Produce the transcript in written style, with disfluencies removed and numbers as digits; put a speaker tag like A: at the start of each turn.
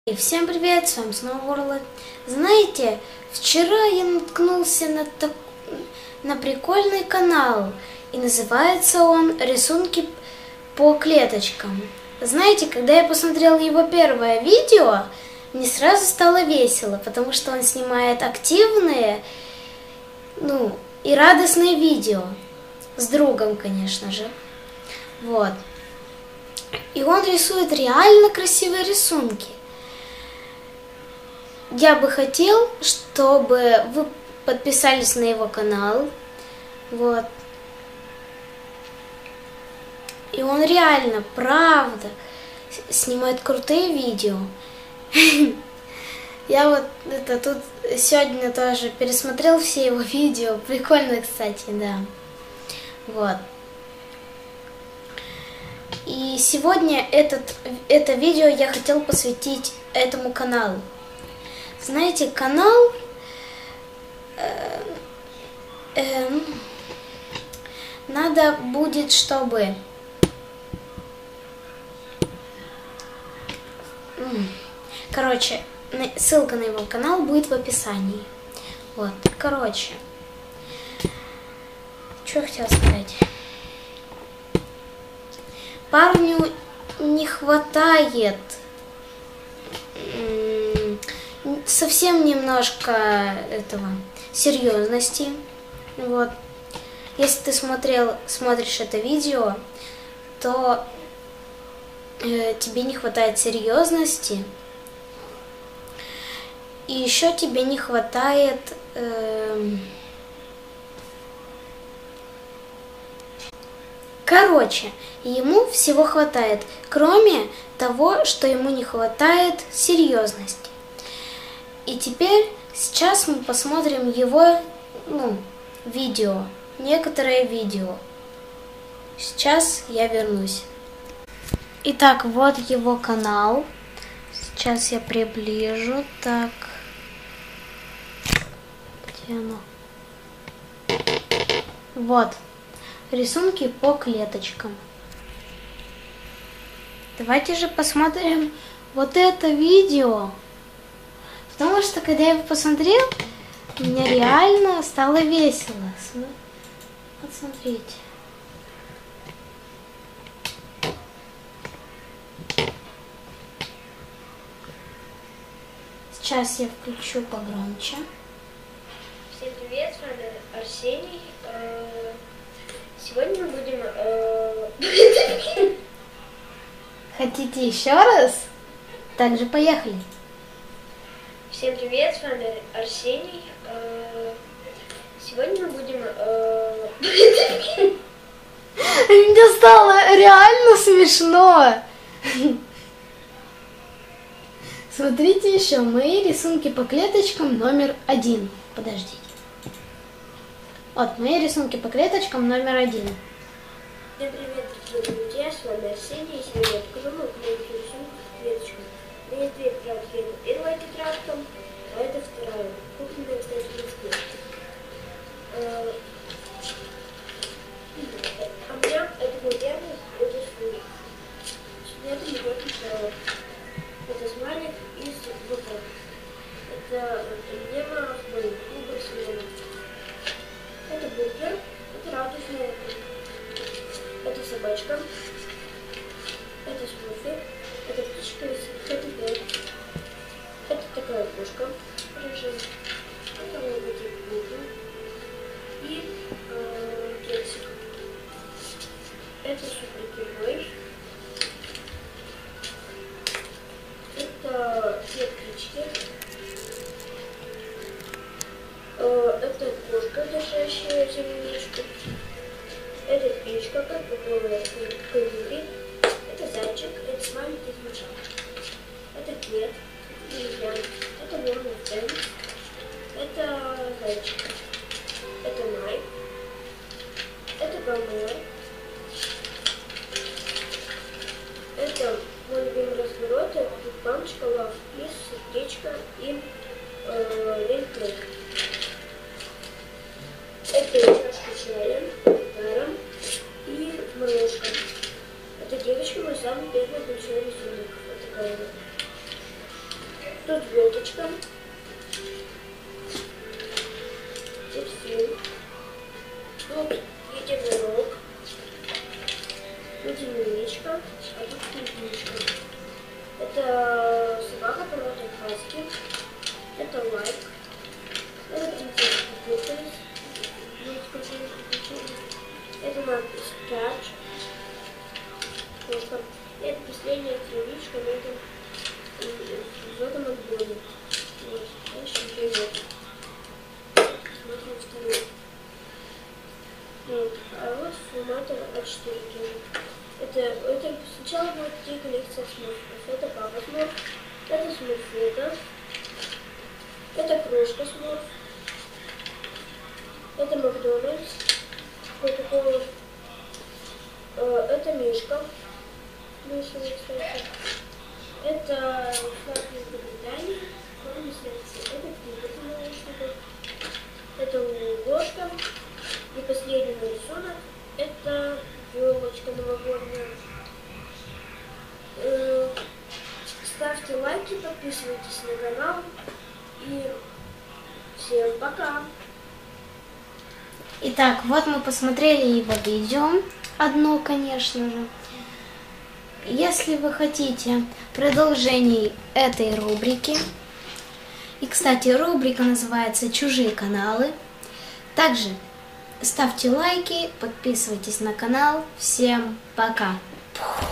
A: И всем привет, с вами снова Ворла. Знаете, вчера я наткнулся на прикольный канал, и называется он «Рисунки по клеточкам». Знаете, когда я посмотрел его первое видео, мне сразу стало весело, потому что он снимает активные, и радостные видео. С другом, конечно же. Вот. И он рисует реально красивые рисунки. Я бы хотел, чтобы вы подписались на его канал. Вот. И он реально, правда, снимает крутые видео. Я вот тут сегодня тоже пересмотрел все его видео. Прикольно, кстати, да. Вот. И сегодня это видео я хотел посвятить этому каналу. Знаете, канал надо будет, чтобы короче, ссылка на его канал будет в описании. Вот, короче, что я хотела сказать. Парню не хватает совсем немножко этого серьезности. Вот. Если ты смотришь это видео, то тебе не хватает серьезности. И еще тебе не хватает короче, ему всего хватает, кроме того, что ему не хватает серьезности. И теперь сейчас мы посмотрим его, видео, некоторые видео. Сейчас я вернусь. Итак, вот его канал. Сейчас я приближу. Так. Где оно? Вот. Рисунки по клеточкам. Давайте же посмотрим вот это видео. Потому что, когда я его посмотрел, мне реально стало весело. Вот смотрите. Сейчас я включу погромче.
B: Всем привет, с вами Арсений. Сегодня мы будем...
A: Хотите еще раз? Также поехали.
B: Всем привет, с вами Арсений. Сегодня мы будем...
A: Мне стало реально смешно. Смотрите еще мои рисунки по клеточкам номер 1. Подождите. Вот мои рисунки по клеточкам номер 1.
B: Всем привет, дорогие друзья, с вами Арсений. И сегодня я покажу вам клеточки рисунки с клеточками. У меня есть две тетрадки. Это первая тетрадка, а это вторая. Купленная, кстати, в Москве. А у меня это был первый, это второй. Это не вот сначала. Это смайлик из ВК. Это Ева Хбой, клуба Симона. Это бургер, это радужная, это собачка, это смуфи, это птичка из ХТП, это такая кошка, рыжая, это логотип Google и кексик. Это супергерой. Это цвет птички. Это кошка, держащая земляничку. Это птичка, как которая говорит. Это зайчик, это смайлик из меча. Это кет, это илья, это ворон Фрэнк, это зайчик. Это Найк, это Гомер. Это мой любимый разворот, это панчика, лав, из сердечко и лейнплей. Это чашка чая, тара и морожка. Это девочка, мой самый первый большой рисунок. Вот такая вот. Тут веточка. Дельфин. Тут единорог. Тут земляничка, а тут клубничка. Это собака породы хаски. Это лайк. Это принцесса Пупырис. Это надпись Catch. Это последняя клубничка, но это золотом отборе. Вот. Дальше привет. Смотрим второй. Вот. А вот форматор А4. Это сначала будет 3 коллекции смурфов. Это папа смурф, это смурфета, это крошка смурф, это Макдональдс, Кока-кола, это мишка, кстати, это флаг Великобритании, это книга, это ложка, и последний рисунок, это елочка новогодняя. Ставьте лайки, подписывайтесь на канал и всем пока.
A: Итак, вот мы посмотрели его видео, одно, конечно же. Если вы хотите продолжений этой рубрики, и, кстати, рубрика называется «Чужие каналы», также ставьте лайки, подписывайтесь на канал. Всем пока!